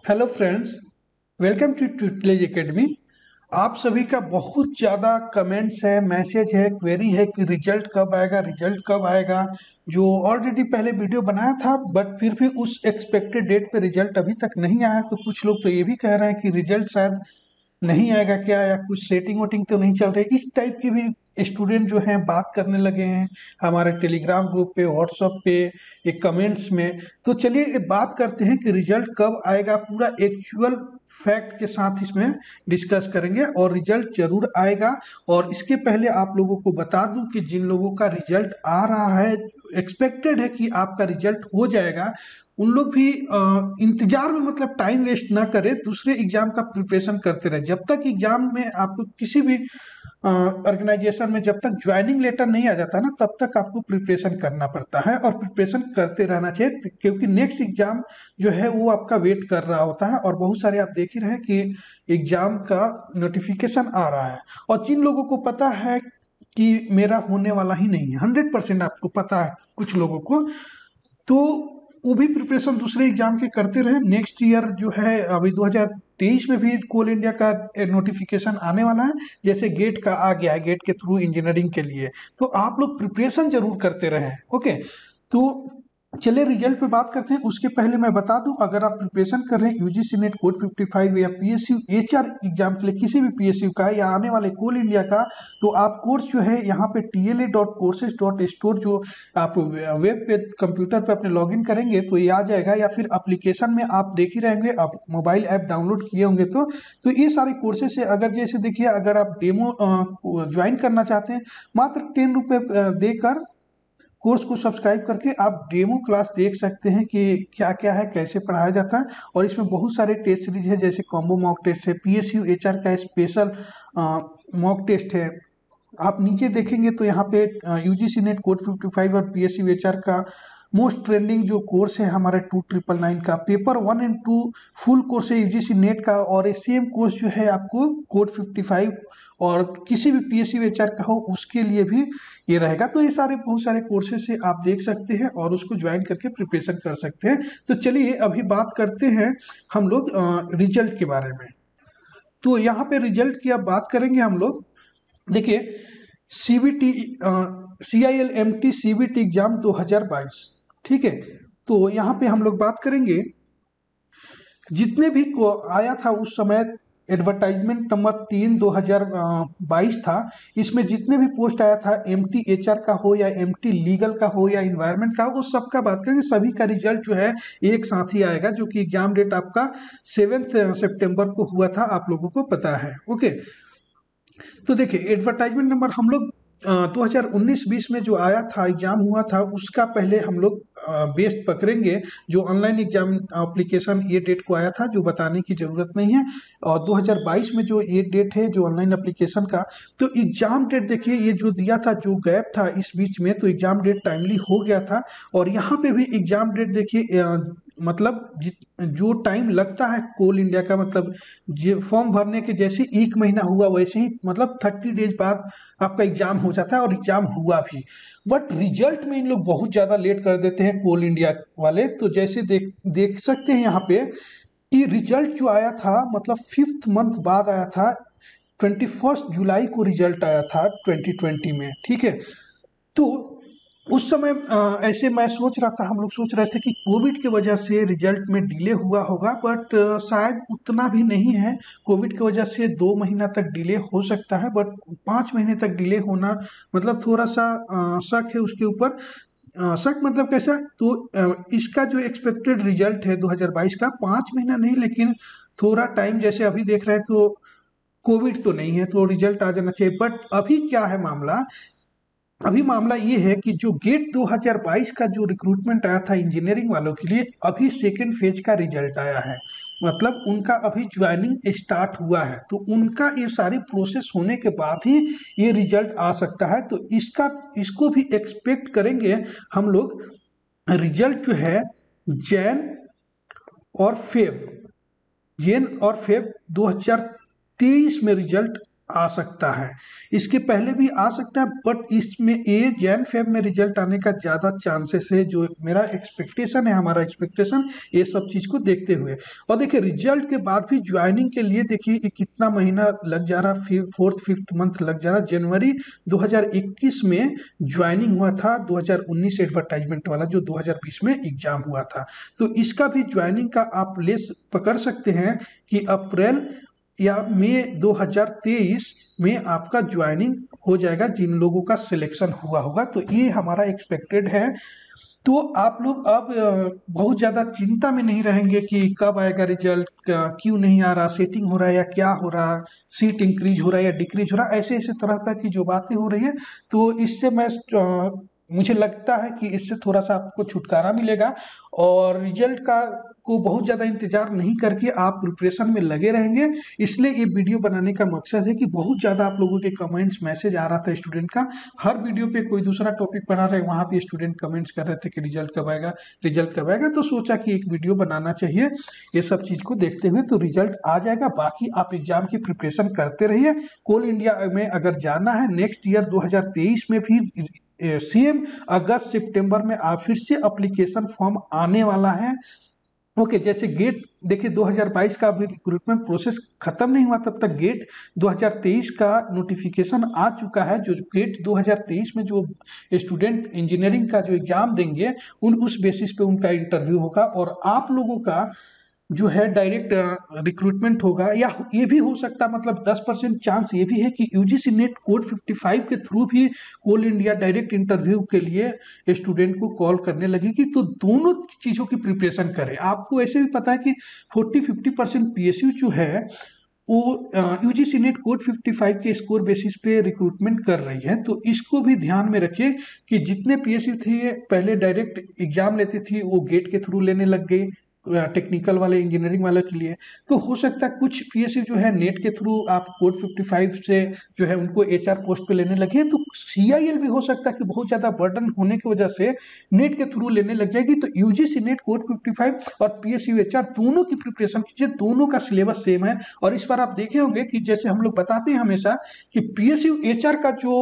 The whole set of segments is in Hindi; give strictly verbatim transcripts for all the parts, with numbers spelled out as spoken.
Hello friends, welcome to tutelage academy. आप सभी का बहुत ज़्यादा कमेंट्स है, मैसेज है, क्वेरी है कि रिजल्ट कब आएगा, रिजल्ट कब आएगा। जो ऑलरेडी पहले वीडियो बनाया था बट फिर भी उस एक्सपेक्टेड डेट पे रिजल्ट अभी तक नहीं आया। तो कुछ लोग तो ये भी कह रहे हैं कि रिजल्ट शायद नहीं आएगा क्या, या कुछ सेटिंग वोटिंग तो नहीं चल रही। इस टाइप की भी स्टूडेंट जो हैं बात करने लगे हैं हमारे टेलीग्राम ग्रुप पे, व्हाट्सएप पे, एक कमेंट्स में। तो चलिए ये बात करते हैं कि रिजल्ट कब आएगा, पूरा एक्चुअल फैक्ट के साथ इसमें डिस्कस करेंगे। और रिजल्ट जरूर आएगा। और इसके पहले आप लोगों को बता दूं कि जिन लोगों का रिजल्ट आ रहा है, एक्सपेक्टेड है कि आपका रिजल्ट हो जाएगा, उन लोग भी अ, इंतजार में मतलब टाइम वेस्ट ना करें, दूसरे एग्जाम का प्रिपरेशन करते रहे। जब तक एग्जाम में आपको किसी भी ऑर्गेनाइजेशन में जब तक ज्वाइनिंग लेटर नहीं आ जाता ना, तब तक आपको प्रिपरेशन करना पड़ता है और प्रिपरेशन करते रहना चाहिए, क्योंकि नेक्स्ट एग्जाम जो है वो आपका वेट कर रहा होता है। और बहुत सारे आप देख ही रहे हैं कि एग्जाम का नोटिफिकेशन आ रहा है। और जिन लोगों को पता है कि मेरा होने वाला ही नहीं है, हंड्रेड परसेंट आपको पता है कुछ लोगों को, तो वो भी प्रिपरेशन दूसरे एग्जाम के करते रहे। नेक्स्ट ईयर जो है, अभी दो हज़ार तेईस में भी कोल इंडिया का नोटिफिकेशन आने वाला है, जैसे गेट का आ गया है, गेट के थ्रू इंजीनियरिंग के लिए। तो आप लोग प्रिपरेशन जरूर करते रहें। ओके, तो चलिए रिजल्ट पे बात करते हैं। उसके पहले मैं बता दूं, अगर आप प्रिपरेशन कर रहे हैं यूजीसी नेट कोड पचपन या पीएसयू एचआर एग्जाम के लिए, किसी भी पीएसयू का या आने वाले कोल इंडिया का, तो आप कोर्स जो है यहाँ पे T L A dot courses dot store, जो आप वेब पे कंप्यूटर पे अपने लॉगिन करेंगे तो ये आ जाएगा, या फिर एप्लीकेशन में आप देख ही रहेंगे, आप मोबाइल ऐप डाउनलोड किए होंगे तो तो ये सारे कोर्सेज है। अगर जैसे देखिए, अगर आप डेमो ज्वाइन करना चाहते हैं, मात्र टेन रुपये देकर कोर्स को सब्सक्राइब करके आप डेमो क्लास देख सकते हैं कि क्या क्या है, कैसे पढ़ाया जाता है। और इसमें बहुत सारे टेस्ट सीरीज है, जैसे कॉम्बो मॉक टेस्ट है, पीएसयू एचआर का स्पेशल मॉक टेस्ट है। आप नीचे देखेंगे तो यहाँ पे यूजीसी नेट कोड पचपन और पीएसयू एचआर का मोस्ट ट्रेंडिंग जो कोर्स है हमारा टू ट्रिपल नाइन का, paper one and two full course है यूजीसी नेट का। और ये सेम कोर्स जो है आपको कोड पचपन और किसी भी पीएसयू एचआर का हो उसके लिए भी ये रहेगा। तो ये सारे बहुत सारे कोर्सेज से आप देख सकते हैं और उसको ज्वाइन करके प्रिपरेशन कर सकते हैं। तो चलिए अभी बात करते हैं हम लोग रिजल्ट के बारे में। तो यहाँ पे रिजल्ट की अब बात करेंगे हम लोग। देखिए, CBT C I L M T CBT exam दो हज़ार बाईस, ठीक है। तो यहाँ पे हम लोग बात करेंगे, जितने भी को आया था उस समय एडवर्टाइजमेंट नंबर तीन दो हज़ार बाईस था। इसमें जितने भी पोस्ट आया था, एम टी एच आर का हो या एम टी लीगल का हो या इन्वायरमेंट का हो, वो सबका बात करेंगे। सभी का रिजल्ट जो है एक साथ ही आएगा, जो कि एग्जाम डेट आपका सेवेंथ सितंबर को हुआ था, आप लोगों को पता है। ओके, तो देखिए एडवर्टाइजमेंट नंबर हम लोग दो हज़ार उन्नीस बीस में जो आया था, एग्जाम हुआ था, उसका पहले हम लोग बेस पकड़ेंगे। जो ऑनलाइन एग्जाम एप्लीकेशन ये डेट को आया था, जो बताने की ज़रूरत नहीं है। और दो हज़ार बाईस में जो ये डेट है जो ऑनलाइन एप्लीकेशन का, तो एग्जाम डेट देखिए ये जो दिया था, जो गैप था इस बीच में, तो एग्जाम डेट टाइमली हो गया था। और यहाँ पे भी एग्जाम डेट देखिए, मतलब जो टाइम लगता है कोल इंडिया का, मतलब जो फॉर्म भरने के जैसे एक महीना हुआ वैसे ही, मतलब थर्टी डेज बाद आपका एग्जाम हो जाता है। और एग्जाम हुआ भी, बट रिजल्ट में इन लोग बहुत ज़्यादा लेट कर देते हैं कोल इंडिया वाले। तो जैसे देख देख सकते हैं यहाँ पे कि रिजल्ट जो आया था, मतलब फिफ्थ मंथ बाद आया था, ट्वेंटी फर्स्ट जुलाई को रिजल्ट आया था ट्वेंटी ट्वेंटी में, ठीक है। तो उस समय अ, ऐसे मैं सोच रहा था, हम लोग सोच रहे थे कि कोविड की वजह से रिजल्ट में डिले हुआ होगा, बट शायद उतना भी नहीं है। कोविड की वजह से दो महीना तक डिले हो सकता है, बट पाँच महीने तक डिले होना मतलब थोड़ा सा अ, शक है उसके ऊपर। अ, शक मतलब कैसा, तो अ, इसका जो एक्सपेक्टेड रिजल्ट है दो हज़ार बाईस का, पाँच महीना नहीं लेकिन थोड़ा टाइम, जैसे अभी देख रहे हैं तो कोविड तो नहीं है तो रिजल्ट आ जाना चाहिए। बट अभी क्या है मामला, अभी मामला ये है कि जो गेट दो हज़ार बाईस का जो रिक्रूटमेंट आया था इंजीनियरिंग वालों के लिए, अभी सेकेंड फेज का रिजल्ट आया है। मतलब उनका अभी ज्वाइनिंग स्टार्ट हुआ है, तो उनका ये सारी प्रोसेस होने के बाद ही ये रिजल्ट आ सकता है। तो इसका इसको भी एक्सपेक्ट करेंगे हम लोग। रिजल्ट जो है जैन और फेब, जैन और फेब दो हज़ार तेईस में रिजल्ट आ सकता है, इसके पहले भी आ सकता है, बट इसमें ए जैन फेब में रिजल्ट आने का ज़्यादा चांसेस है, जो मेरा एक्सपेक्टेशन है, हमारा एक्सपेक्टेशन ये सब चीज़ को देखते हुए। और देखिए रिजल्ट के बाद भी ज्वाइनिंग के लिए देखिए ये कितना महीना लग जा रहा, फोर्थ फिफ्थ मंथ लग जा रहा। जनवरी दो हज़ार इक्कीस में ज्वाइनिंग हुआ था, दो हज़ार उन्नीस एडवर्टाइजमेंट वाला जो दो हज़ार बीस में एग्जाम हुआ था, तो इसका भी ज्वाइनिंग का आप ले पकड़ सकते हैं कि अप्रैल या मई दो हज़ार तेईस में आपका ज्वाइनिंग हो जाएगा, जिन लोगों का सिलेक्शन हुआ होगा। तो ये हमारा एक्सपेक्टेड है। तो आप लोग अब बहुत ज़्यादा चिंता में नहीं रहेंगे कि कब आएगा रिजल्ट, क्यों नहीं आ रहा, सेटिंग हो रहा है या क्या हो रहा, सीट इंक्रीज हो रहा है या डिक्रीज हो रहा है, ऐसे ऐसे तरह तरह की जो बातें हो रही है। तो इससे मैं मुझे लगता है कि इससे थोड़ा सा आपको छुटकारा मिलेगा, और रिजल्ट का को बहुत ज़्यादा इंतजार नहीं करके आप प्रिपरेशन में लगे रहेंगे। इसलिए ये वीडियो बनाने का मकसद है कि बहुत ज़्यादा आप लोगों के कमेंट्स मैसेज आ रहा था स्टूडेंट का, हर वीडियो पे कोई दूसरा टॉपिक पढ़ा रहे, वहाँ पे स्टूडेंट कमेंट्स कर रहे थे कि रिजल्ट कब आएगा, रिजल्ट कब आएगा। तो सोचा कि एक वीडियो बनाना चाहिए ये सब चीज़ को देखते हुए। तो रिजल्ट आ जाएगा, बाकी आप एग्जाम की प्रिपरेशन करते रहिए। कोल इंडिया में अगर जाना है नेक्स्ट ईयर दो हज़ार तेईस में भी सेम अगस्त सितंबर में आ फिर से एप्लीकेशन फॉर्म आने वाला है। ओके okay, जैसे गेट देखिए दो हज़ार बाईस का अभी रिक्रूटमेंट प्रोसेस खत्म नहीं हुआ, तब तक गेट दो हज़ार तेईस का नोटिफिकेशन आ चुका है। जो गेट दो हज़ार तेईस में जो स्टूडेंट इंजीनियरिंग का जो एग्जाम देंगे उन उस बेसिस पे उनका इंटरव्यू होगा, और आप लोगों का जो है डायरेक्ट रिक्रूटमेंट होगा। या ये भी हो सकता, मतलब दस परसेंट चांस ये भी है कि यूजीसी नेट कोड पचपन के थ्रू भी कोल इंडिया डायरेक्ट इंटरव्यू के लिए स्टूडेंट को कॉल करने लगेगी। तो दोनों चीज़ों की प्रिपरेशन करें। आपको ऐसे भी पता है कि चालीस पचास परसेंट पीएसयू जो है वो यूजीसी नेट कोड पचपन के स्कोर बेसिस पे रिक्रूटमेंट कर रही है। तो इसको भी ध्यान में रखिए कि जितने पीएसयू थे पहले डायरेक्ट एग्जाम लेती थी वो गेट के थ्रू लेने लग गई टेक्निकल वाले इंजीनियरिंग वाले के लिए। तो हो सकता है कुछ पीएसयू जो है नेट के थ्रू आप कोड पचपन से जो है उनको एचआर पोस्ट पे लेने लगे। तो सीआईएल भी हो सकता है कि बहुत ज़्यादा बर्डन होने की वजह से नेट के थ्रू लेने लग जाएगी। तो यूजीसी नेट कोड पचपन और पीएसयू एचआर दोनों की प्रिपरेशन कीजिए, दोनों का सिलेबस सेम है। और इस बार आप देखे होंगे कि जैसे हम लोग बताते हैं हमेशा कि पीएसयू एचआर का जो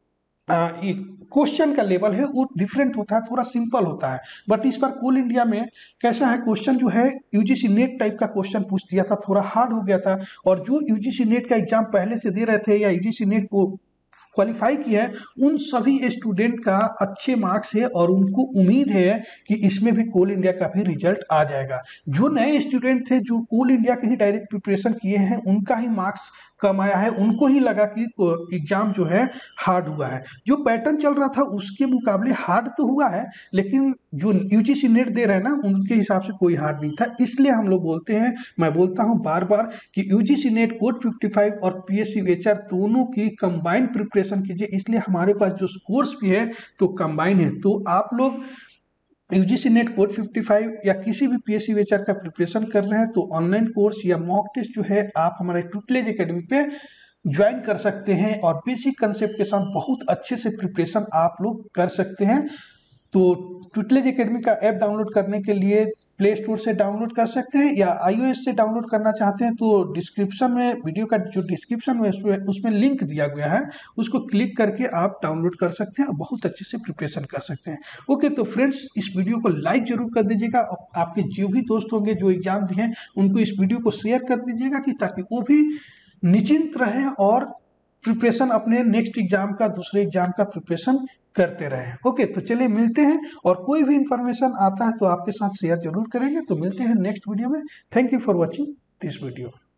क्वेश्चन का लेवल है वो डिफरेंट होता है, थोड़ा सिंपल होता है। बट इस बार कोल इंडिया में कैसा है, क्वेश्चन जो है यूजीसी नेट टाइप का क्वेश्चन पूछ दिया था, थोड़ा हार्ड हो गया था। और जो यूजीसी नेट का एग्जाम पहले से दे रहे थे या यूजीसी नेट को क्वालिफाई किया है उन सभी स्टूडेंट का अच्छे मार्क्स है, और उनको उम्मीद है कि इसमें भी कोल इंडिया का भी रिजल्ट आ जाएगा। जो नए स्टूडेंट थे जो कोल इंडिया के ही डायरेक्ट प्रिपरेशन किए हैं उनका ही मार्क्स कम आया है, उनको ही लगा कि एग्जाम जो है हार्ड हुआ है। जो पैटर्न चल रहा था उसके मुकाबले हार्ड तो हुआ है, लेकिन जो यूजीसी नेट दे रहे हैं ना उनके हिसाब से कोई हार्ड नहीं था। इसलिए हम लोग बोलते हैं, मैं बोलता हूं बार बार कि यूजीसी नेट कोड पचपन और पीएसयू एचआर दोनों की कंबाइन प्रिपरेशन कीजिए। इसलिए हमारे पास जो स्कोर्स भी है तो कंबाइन है। तो आप लोग यूजीसी नेट कोड पचपन या किसी भी पीएसयू एचआर का प्रिपरेशन कर रहे हैं तो ऑनलाइन कोर्स या मॉक टेस्ट जो है आप हमारे ट्यूटलेज एकेडमी पे ज्वाइन कर सकते हैं, और बेसिक कंसेप्ट के साथ बहुत अच्छे से प्रिपरेशन आप लोग कर सकते हैं। तो ट्यूटलेज एकेडमी का ऐप डाउनलोड करने के लिए प्ले स्टोर से डाउनलोड कर सकते हैं, या आईओएस से डाउनलोड करना चाहते हैं तो डिस्क्रिप्शन में, वीडियो का जो डिस्क्रिप्शन में उसमें लिंक दिया गया है उसको क्लिक करके आप डाउनलोड कर सकते हैं और बहुत अच्छे से प्रिपरेशन कर सकते हैं। ओके, तो फ्रेंड्स इस वीडियो को लाइक जरूर कर दीजिएगा, आपके जो भी दोस्त होंगे जो एग्जाम दिए हैं उनको इस वीडियो को शेयर कर दीजिएगा कि ताकि वो भी निश्चिंत रहें और प्रिपरेशन अपने नेक्स्ट एग्जाम का, दूसरे एग्जाम का प्रिपरेशन करते रहें। ओके, तो चलिए मिलते हैं, और कोई भी इंफॉर्मेशन आता है तो आपके साथ शेयर जरूर करेंगे। तो मिलते हैं नेक्स्ट वीडियो में। Thank you for watching this video.